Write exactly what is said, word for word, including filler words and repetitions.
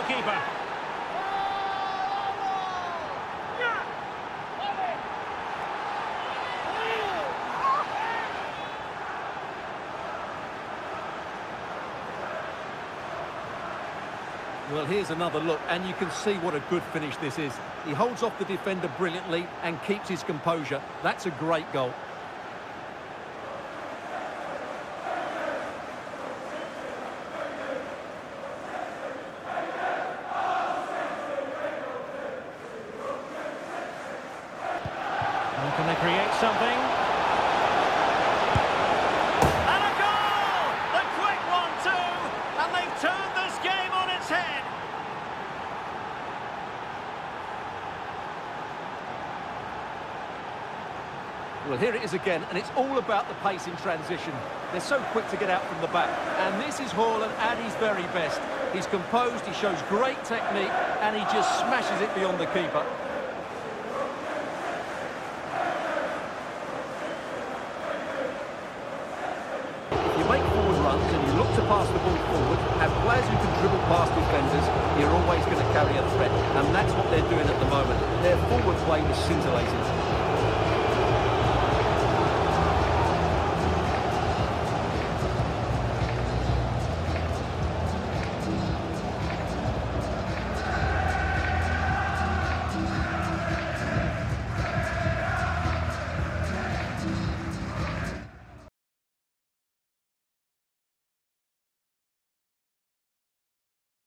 keeper. Well, here's another look, and you can see what a good finish this is. He holds off the defender brilliantly and keeps his composure. That's a great goal. And can they create something? And a goal! The quick one too! And they've turned this game on its head! Well, here it is again, and it's all about the pace in transition. They're so quick to get out from the back. And this is Haaland at his very best. He's composed, he shows great technique, and he just smashes it beyond the keeper. If you make forward runs and you look to pass the ball forward, have players who can dribble past defenders, you're always going to carry a threat. And that's what they're doing at the moment. Their forward play is scintillating.